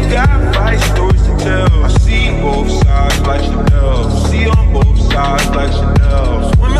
got fight stories to tell. I see both sides like Chanel. See on both sides like Chanel. Swimming